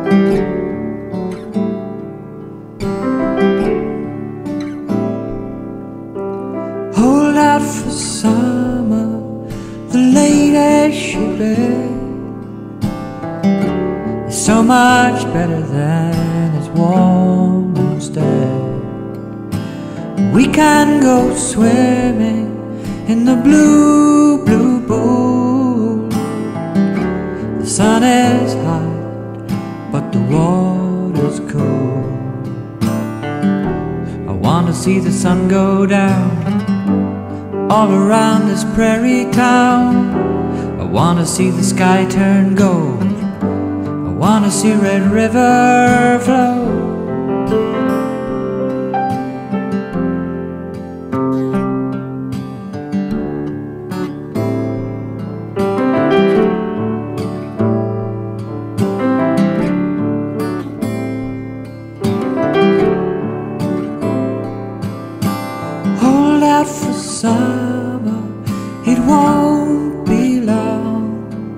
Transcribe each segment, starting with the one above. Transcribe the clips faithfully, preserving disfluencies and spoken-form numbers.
Hold out for summer, the lady she begs is so much better than its warm instead. We can go swimming in the blue, blue pool. The sun is hot, but the water's cold. I want to see the sun go down all around this prairie town. I want to see the sky turn gold. I want to see Red River flow. Hold out for summer, it won't be long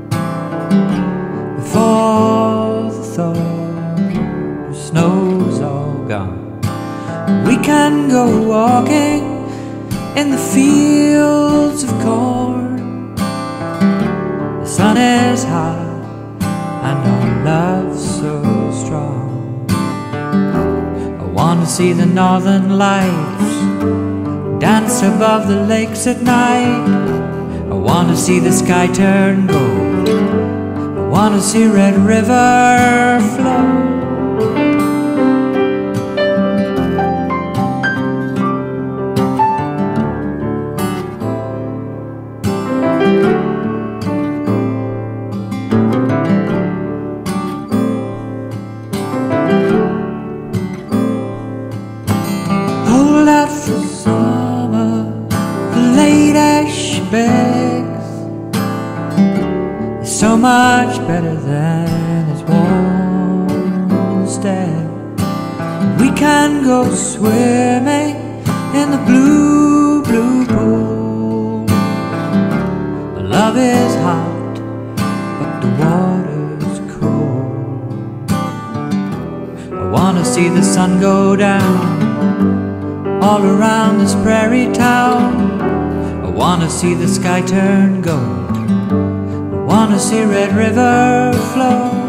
before the thaw, the snow's all gone. We can go walking in the fields of corn. The sun is hot and our love's so strong. I want to see the northern lights dance above the lakes at night. I want to see the sky turn gold. I want to see Red River flow. Hold out for summer, the lady she begs is so much better than its warm instead. We can go swimming in the blue, blue pool. The love is hot, but the water's cold. I want to see the sun go down all around this prairie town. I want to see the sky turn gold. I want to see Red River flow.